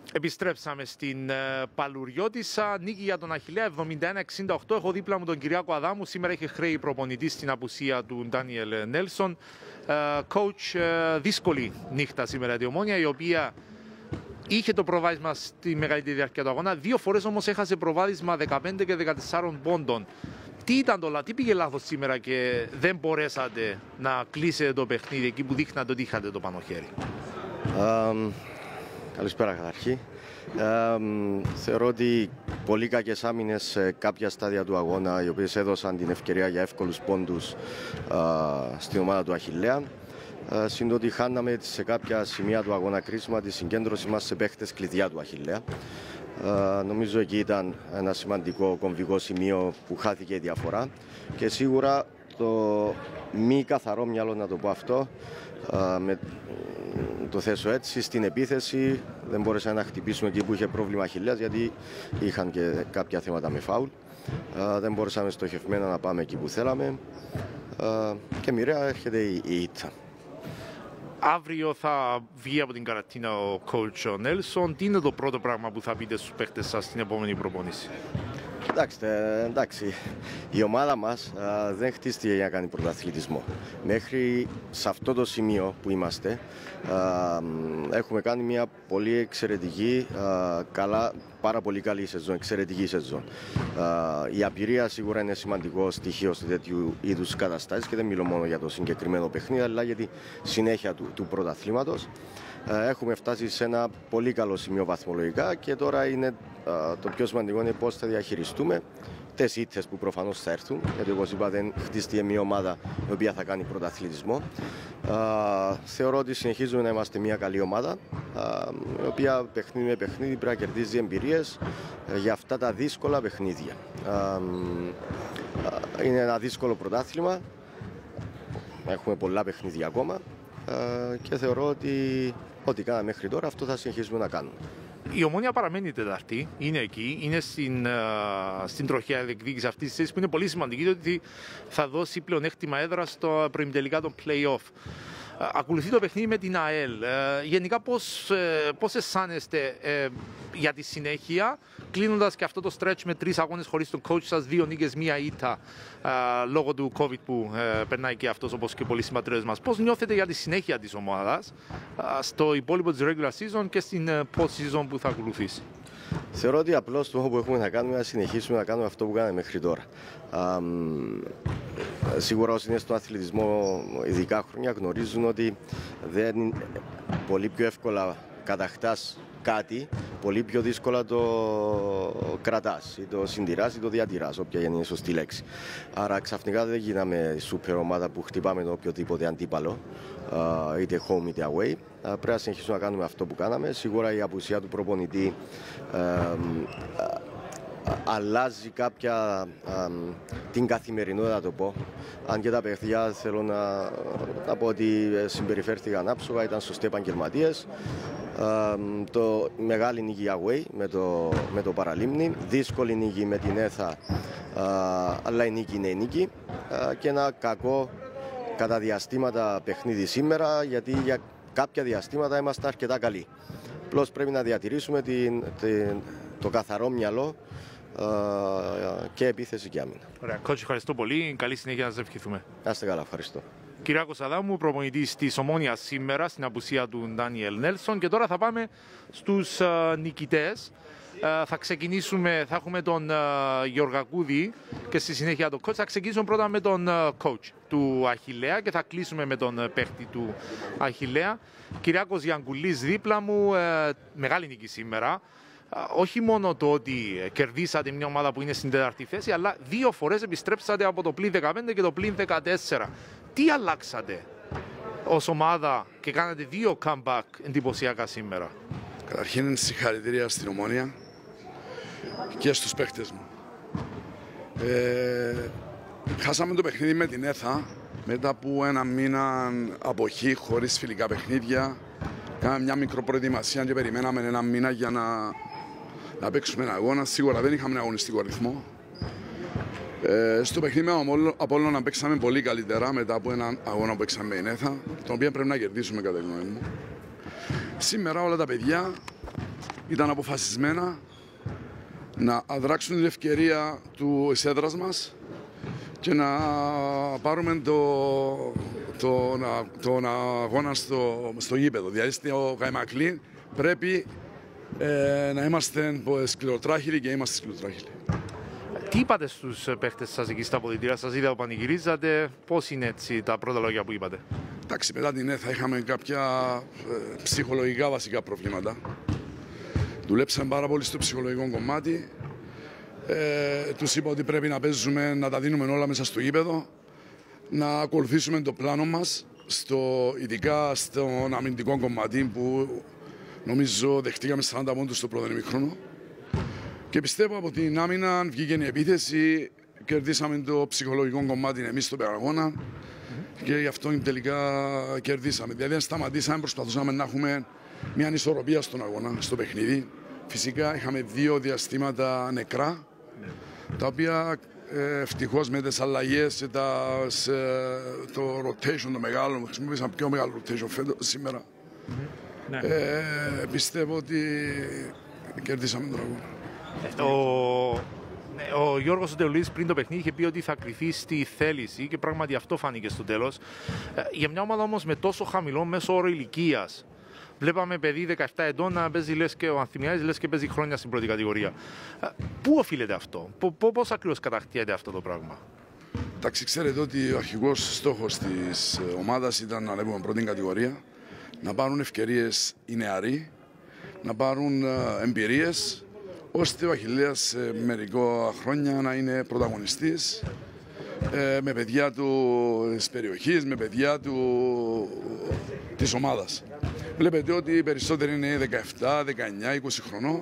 Επιστρέψαμε στην Παλουριώτισσα. Νίκη για τον Αχιλλέα 71-68. Έχω δίπλα μου τον Κυριάκο Αδάμου. Σήμερα είχε χρέη προπονητή στην απουσία του Ντάνιελ Νέλσον. Coach, δύσκολη νύχτα σήμερα η Ομόνοια, η οποία είχε το προβάδισμα στη μεγαλύτερη διάρκεια του αγώνα. Δύο φορές όμως έχασε προβάδισμα 15 και 14 πόντων. Τι πήγε λάθος σήμερα και δεν μπορέσατε να κλείσετε το παιχνίδι εκεί που δείχνατε ότι είχατε το πάνω χέρι? Καλησπέρα καταρχήν. Θεωρώ ότι πολύ κακές άμυνες σε κάποια στάδια του αγώνα, οι οποίες έδωσαν την ευκαιρία για εύκολους πόντους στην ομάδα του Αχιλλέα. Συν ότι χάναμε σε κάποια σημεία του αγώνα κρίσιμα τη συγκέντρωση μας σε παίχτες κλειδιά του Αχιλλέα. Νομίζω εκεί ήταν ένα σημαντικό κομβικό σημείο που χάθηκε η διαφορά και σίγουρα το μη καθαρό μυαλό, να το πω αυτό, το θέσω έτσι, στην επίθεση δεν μπόρεσαν να χτυπήσουμε εκεί που είχε πρόβλημα Αχιλλέας, γιατί είχαν και κάποια θέματα με φάουλ. Δεν μπορούσαμε στοχευμένα να πάμε εκεί που θέλαμε και μοιραία έρχεται η ήττα. Αύριο θα βγει από την καραντίνα ο coach Νέλσον. Τι είναι το πρώτο πράγμα που θα πείτε στους παίκτες σας στην επόμενη προπόνηση? Εντάξει, η ομάδα μας δεν χτίστηκε για να κάνει πρωταθλητισμό. Μέχρι σε αυτό το σημείο που είμαστε έχουμε κάνει μια πολύ εξαιρετική, πάρα πολύ καλή σεζόν, εξαιρετική σεζόν. Η απειρία σίγουρα είναι σημαντικό στοιχείο σε τέτοιου είδους καταστάσεις και δεν μιλώ μόνο για το συγκεκριμένο παιχνίδι, αλλά για τη συνέχεια του πρωταθλήματος. Έχουμε φτάσει σε ένα πολύ καλό σημείο βαθμολογικά και τώρα είναι το πιο σημαντικό είναι πώς θα διαχειριστούμε τις ήττες που προφανώς θα έρθουν, γιατί όπως είπα δεν χτίστηκε μια ομάδα η οποία θα κάνει πρωταθλητισμό. Θεωρώ ότι συνεχίζουμε να είμαστε μια καλή ομάδα, η οποία παιχνίδι με παιχνίδι πρέπει να κερδίζει εμπειρίες για αυτά τα δύσκολα παιχνίδια. Είναι ένα δύσκολο πρωτάθλημα, έχουμε πολλά παιχνίδια ακόμα και θεωρώ ότι ό,τι κάναμε μέχρι τώρα αυτό θα συνεχίσουμε να κάνουμε. Η Ομόνοια παραμένει Τετάρτη, είναι εκεί, είναι στην τροχαία διεκδίκηση αυτής της θέσης που είναι πολύ σημαντική, διότι θα δώσει πλεονέκτημα έδρα στο προημιτελικά των play-off. Ακολουθεί το παιχνίδι με την ΑΕΛ. Γενικά πώς αισθάνεστε για τη συνέχεια, κλείνοντας και αυτό το stretch με 3 αγώνες χωρίς τον coach σας, 2 νίκες, 1 ήττα λόγω του COVID που περνάει και αυτός, όπως και πολλοί συμπατριώτες μας. Πώς νιώθετε για τη συνέχεια της ομάδας στο υπόλοιπο της regular season και στην post-season που θα ακολουθήσει? Θεωρώ ότι απλώς το που έχουμε να κάνουμε να συνεχίσουμε να κάνουμε αυτό που κάναμε μέχρι τώρα. Σίγουρα όσοι είναι στον αθλητισμό ειδικά χρόνια γνωρίζουν ότι δεν πολύ πιο εύκολα κατακτάς κάτι, πολύ πιο δύσκολα το κρατάς ή το συντηράς ή το διατηράς, όποια είναι η σωστή λέξη. Άρα ξαφνικά δεν γίναμε σούπερ ομάδα που χτυπάμε το οποιοδήποτε αντίπαλο, είτε home είτε away. Πρέπει να συνεχίσουμε να κάνουμε αυτό που κάναμε. Σίγουρα η απουσία του προπονητή αλλάζει κάποια την καθημερινότητα, να το πω. Αν και τα παιδιά θέλω να πω ότι συμπεριφέρθηκαν άψογα, ήταν σωστοί επαγγελματίες. Το μεγάλη νίκη away με το Παραλίμνη, δύσκολη νίκη με την ΕΘΑ, αλλά η νίκη είναι η νίκη, και ένα κακό κατά διαστήματα παιχνίδι σήμερα, γιατί για κάποια διαστήματα είμαστε αρκετά καλοί. Απλώς πρέπει να διατηρήσουμε το καθαρό μυαλό και επίθεση και άμυνα. Ωραία, coach, ευχαριστώ πολύ. Καλή συνέχεια, να σας ευχηθούμε. Να είστε καλά, ευχαριστώ. Κυριάκος Αδάμου, προπονητής της Ομόνοιας σήμερα στην απουσία του Ντάνιελ Νέλσον. Και τώρα θα πάμε στους νικητές. Θα έχουμε τον Γεωργακούδη και στη συνέχεια τον coach. Θα ξεκινήσουμε πρώτα με τον coach του Αχιλλέα και θα κλείσουμε με τον παίχτη του Αχιλλέα. Κυριάκος Γιανκουλής δίπλα μου, μεγάλη νίκη σήμερα. Όχι μόνο το ότι κερδίσατε μια ομάδα που είναι στην 4η θέση, αλλά 2 φορές επιστρέψατε από το πλην 15 και το πλην 14. Τι αλλάξατε ως ομάδα και κάνατε 2 comeback εντυπωσιακά σήμερα? Καταρχήν συγχαρητήρια στην Ομόνοια και στους παίκτες μου. Χάσαμε το παιχνίδι με την ΕΘΑ μετά από 1 μήνα αποχή χωρίς φιλικά παιχνίδια. Κάναμε μια μικροπροετοιμασία και περιμέναμε 1 μήνα για να παίξουμε ένα αγώνα. Σίγουρα δεν είχαμε ένα αγωνιστικό ρυθμό. Στο παιχνίδι με Απόλλωνα παίξαμε πολύ καλύτερα μετά από έναν αγώνα που παίξαμε με την ΕΘΑ, τον οποίο πρέπει να κερδίσουμε κατά τη γνώμη μου. Σήμερα όλα τα παιδιά ήταν αποφασισμένα να αδράξουν την ευκαιρία της έδρας μας και να πάρουμε τον αγώνα στο γήπεδο. Δηλαδή στο Καϊμακλή πρέπει να είμαστε σκληροτράχυλοι και είμαστε σκληροτράχυλοι. Τι είπατε στους παίχτες σας εκεί στα αποδυτήρια, σας είδα που πανηγυρίζατε, πώς είναι έτσι τα πρώτα λόγια που είπατε? Εντάξει, μετά την ΕΘΑ είχαμε κάποια ψυχολογικά βασικά προβλήματα. Δουλέψαμε πάρα πολύ στο ψυχολογικό κομμάτι. Τους είπα ότι πρέπει να παίζουμε, να τα δίνουμε όλα μέσα στο γήπεδο, να ακολουθήσουμε το πλάνο μας, ειδικά στον αμυντικό κομμάτι που νομίζω δεχτήκαμε 40 πόντους στο πρώτο ημίχρονο. Και πιστεύω από την άμυνα βγήκε η επίθεση, κερδίσαμε το ψυχολογικό κομμάτι εμείς στον αγώνα και γι' αυτό τελικά κερδίσαμε. Δηλαδή αν σταματήσαμε, προσπαθούσαμε να έχουμε μια ισορροπία στον αγώνα, στο παιχνίδι. Φυσικά είχαμε 2 διαστήματα νεκρά, τα οποία ευτυχώς με τις αλλαγές και το rotation το μεγάλο, χρησιμοποίησαμε πιο μεγάλο rotation σήμερα. Πιστεύω ότι κερδίσαμε τον αγώνα. Ο Γιώργος Τελουλής πριν το παιχνίδι είχε πει ότι θα κρυθεί στη θέληση και πράγματι αυτό φάνηκε στο τέλος. Για μια ομάδα όμως με τόσο χαμηλό μέσο όρο ηλικίας, βλέπαμε παιδί 17 ετών να παίζει λες και ο Ανθυμιάδης λες και παίζει χρόνια στην πρώτη κατηγορία. Πού οφείλεται αυτό, πώς ακριβώς κατακτιέται αυτό το πράγμα? Εντάξει, ξέρετε ότι ο αρχικός στόχος της ομάδας ήταν να ανέβουμε πρώτη κατηγορία, να πάρουν ευκαιρίες οι νεαροί, να πάρουν εμπειρίες, ώστε ο Αχιλλέας σε μερικά χρόνια να είναι πρωταγωνιστής με παιδιά της περιοχής, με παιδιά της ομάδας. Βλέπετε ότι οι περισσότεροι είναι 17, 19, 20 χρονών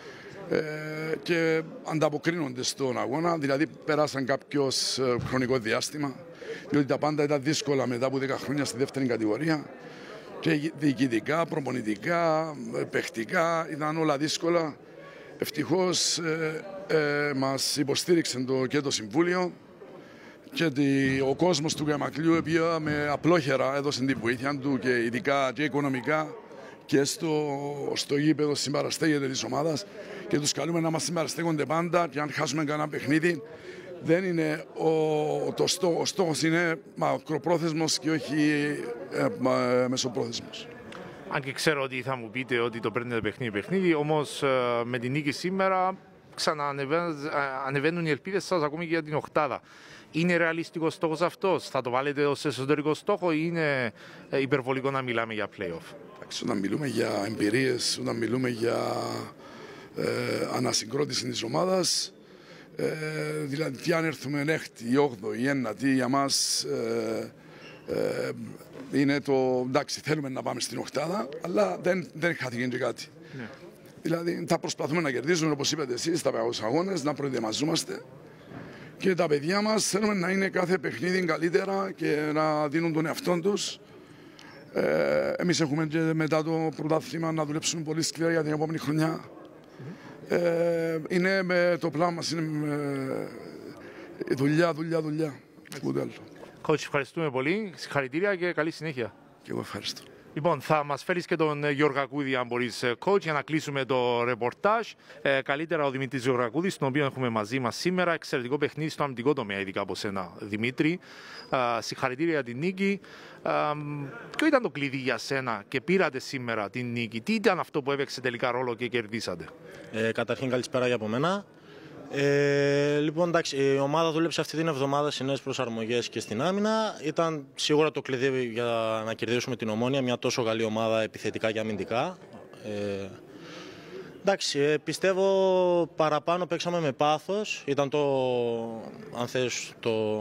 και ανταποκρίνονται στον αγώνα, δηλαδή περάσαν κάποιο χρονικό διάστημα, διότι τα πάντα ήταν δύσκολα μετά από 10 χρόνια στη δεύτερη κατηγορία και διοικητικά, προπονητικά, παιχτικά, ήταν όλα δύσκολα. Ευτυχώς μας υποστήριξε και το Συμβούλιο και ο κόσμος του Καϊμακλείου, οποίο με απλόχερα έδωσε την βοήθεια του και ειδικά και οικονομικά και στο γήπεδο συμπαραστέγεται της ομάδας και τους καλούμε να μας συμπαραστέγονται πάντα και αν χάσουμε κανένα παιχνίδι δεν είναι ο στόχος είναι μακροπρόθεσμος και όχι μεσοπρόθεσμος. Αν και ξέρω ότι θα μου πείτε ότι το παίρνετε παιχνίδι, όμως με την νίκη σήμερα ξαναανεβαίνουν οι ελπίδες σας ακόμη και για την οκτάδα. Είναι ρεαλιστικός στόχος αυτός, θα το βάλετε ως εσωτερικό στόχο ή είναι υπερβολικό να μιλάμε για play-off? Όταν μιλούμε για εμπειρίες, όταν μιλούμε για ανασυγκρότηση της ομάδας, δηλαδή τι αν έρθουμε έκτη, η 8η, η 9η, για μας είναι το εντάξει, θέλουμε να πάμε στην οκτάδα, αλλά δεν χάθηκε και κάτι. Ναι. Δηλαδή θα προσπαθούμε να κερδίσουμε, όπως είπατε εσείς, στα αγώνες, να προετοιμαζόμαστε και τα παιδιά μας θέλουμε να είναι κάθε παιχνίδι καλύτερα και να δίνουν τον εαυτό τους. Εμείς έχουμε και μετά το πρωτάθλημα να δουλέψουμε πολύ σκληρά για την επόμενη χρονιά. Είναι με το πλάνο μας, είναι δουλειά. Coach, ευχαριστούμε πολύ. Συγχαρητήρια και καλή συνέχεια. Και εγώ ευχαριστώ. Λοιπόν, θα μας φέρεις και τον Γεωργακούδη, αν μπορείς, coach, για να κλείσουμε το ρεπορτάζ. Καλύτερα ο Δημήτρης Γεωργακούδης, τον οποίο έχουμε μαζί μας σήμερα. Εξαιρετικό παιχνίδι στο αμυντικό τομέα, ειδικά από σένα, Δημήτρη. Συγχαρητήρια για την νίκη. Ποιο ήταν το κλειδί για σένα και πήρατε σήμερα την νίκη? Τι ήταν αυτό που έπαιξε τελικά ρόλο και κερδίσατε? Καταρχήν, καλησπέρα για από μένα. Λοιπόν, εντάξει, η ομάδα δούλεψε αυτή την εβδομάδα σε νέες προσαρμογές και στην άμυνα. Ήταν σίγουρα το κλειδί για να κερδίσουμε την Ομόνοια, μια τόσο καλή ομάδα επιθετικά και αμυντικά. Εντάξει, πιστεύω παραπάνω παίξαμε με πάθος. Ήταν αν θες,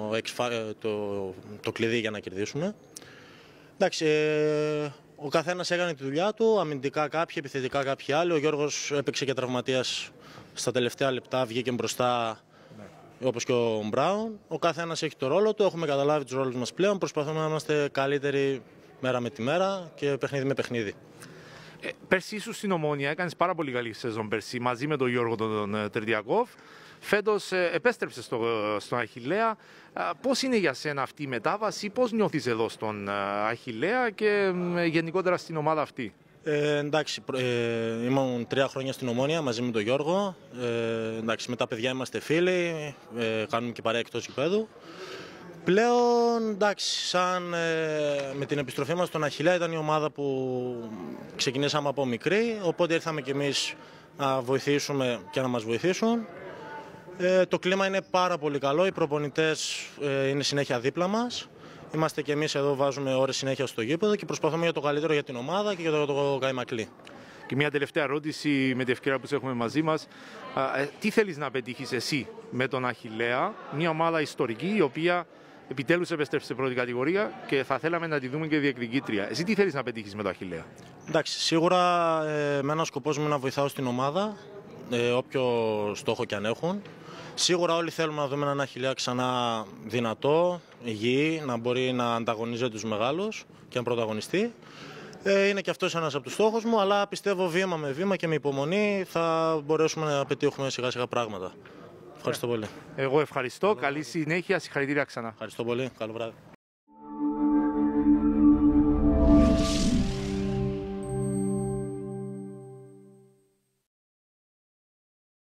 το κλειδί για να κερδίσουμε. Εντάξει, ο καθένας έκανε τη δουλειά του, αμυντικά κάποιοι, επιθετικά κάποιοι άλλοι. Ο Γιώργος έπαιξε και τραυματίας στα τελευταία λεπτά, βγήκε μπροστά, όπως και ο Μπράουν. Ο καθένας έχει το ρόλο του, έχουμε καταλάβει τους ρόλους μας πλέον. Προσπαθούμε να είμαστε καλύτεροι μέρα με τη μέρα και παιχνίδι με παιχνίδι. Πέρσι ήσουν στην Ομόνοια, έκανες πάρα πολύ καλή σεζόν πέρσι μαζί με τον Γιώργο τον Τερδιακόφ. Φέτος επέστρεψες στον Αχιλλέα. Πώς είναι για σένα αυτή η μετάβαση, πώς νιώθεις εδώ στον Αχιλλέα και γενικότερα στην ομάδα αυτή? Εντάξει, ήμουν 3 χρόνια στην Ομόνια μαζί με τον Γιώργο. Εντάξει, με τα παιδιά είμαστε φίλοι, κάνουμε και παρέα εκτός γηπέδου. Πλέον, εντάξει, με την επιστροφή μας στον Αχιλλέα ήταν η ομάδα που ξεκινήσαμε από μικρή, οπότε ήρθαμε κι εμείς να βοηθήσουμε και να μας βοηθήσουν. Το κλίμα είναι πάρα πολύ καλό, οι προπονητές είναι συνέχεια δίπλα μας. Είμαστε και εμείς εδώ, βάζουμε ώρες συνέχεια στο γήπεδο και προσπαθούμε για το καλύτερο για την ομάδα και για το Καϊμακλή. Και μια τελευταία ερώτηση με την ευκαιρία που σε έχουμε μαζί μας. Τι θέλεις να πετύχεις εσύ με τον Αχιλλέα, μια ομάδα ιστορική η οποία επιτέλους επέστρεψε σε πρώτη κατηγορία και θα θέλαμε να τη δούμε και διεκδικήτρια. Εσύ τι θέλεις να πετύχεις με τον Αχιλλέα? Εντάξει, σίγουρα με έναν σκοπό μου να βοηθάω στην ομάδα, όποιο στόχο και αν έχουν. Σίγουρα όλοι θέλουμε να δούμε έναν Αχιλλέα ξανά δυνατό, υγιή, να μπορεί να ανταγωνίζεται τους μεγάλους και να πρωταγωνιστεί. Είναι και αυτός ένας από τους στόχους μου, αλλά πιστεύω βήμα με βήμα και με υπομονή θα μπορέσουμε να πετύχουμε σιγά σιγά πράγματα. Ευχαριστώ πολύ. Εγώ ευχαριστώ. Καλή συνέχεια. Συγχαρητήρια ξανά. Ευχαριστώ πολύ. Καλό βράδυ.